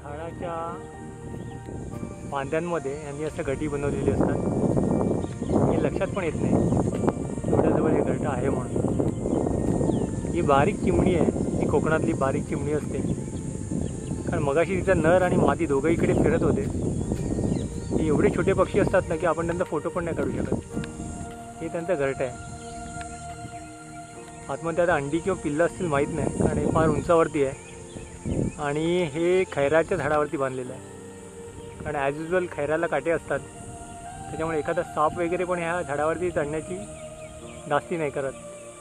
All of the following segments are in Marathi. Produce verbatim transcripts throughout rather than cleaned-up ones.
झाडाच्या फांद्यांमध्ये यांनी असं घटी बनवलेली असतात. हे लक्षात पण येत नाही एवढ्याजवळ हे घरटं आहे म्हणून. ही बारीक चिमणी आहे, ही कोकणातली बारीक चिमणी असते. कारण मगाशी तिचा नर आणि मादी दोघं इकडे फिरत होते. हे एवढे छोटे पक्षी असतात ना की आपण त्यांचा फोटो पण नाही काढू शकत. हे त्यांचं घरटं आहे. आतमध्ये आता अंडी किंवा पिल्लं असतील माहीत नाही, कारण हे फार उंचावरती आहे आणि हे खैराच्या झाडावरती बांधलेलं आहे. कारण ॲज युजल खैराला काटे असतात, त्याच्यामुळे एखादा साप वगैरे पण ह्या झाडावरती चढण्याची धास्ती नाही करत.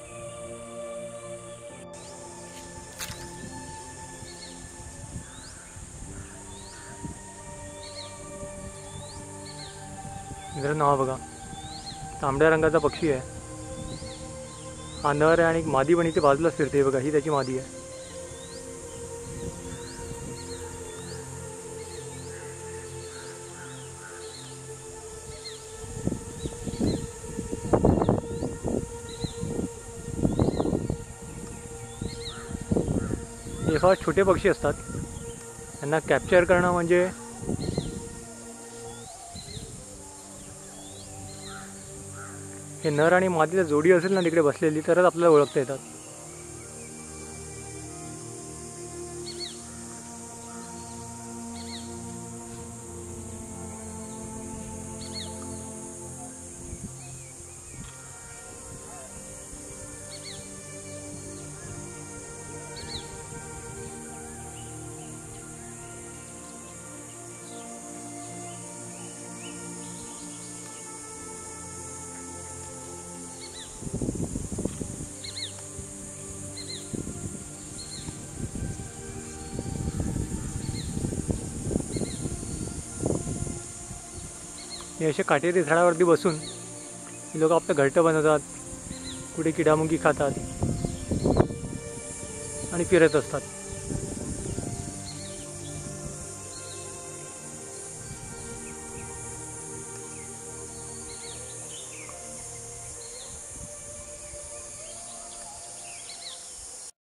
मित्रांनो हा बघा, तांबड्या रंगाचा पक्षी आहे. हा नर आहे आणि मादी पण इथे बाजूलाच फिरते. बघा, ही त्याची मादी आहे. हे फार छोटे पक्षी असतात. त्यांना कॅप्चर करणं म्हणजे हे नर आणि मादीला जोडी असेल ना तिकडे बसलेली, तरच आपल्याला ओळखता येतात. हे असे काटेरी झाडावरती बसून ही लोक आपलं घरटं बनवतात, कुठे किडामुंगी खातात आणि फिरत असतात.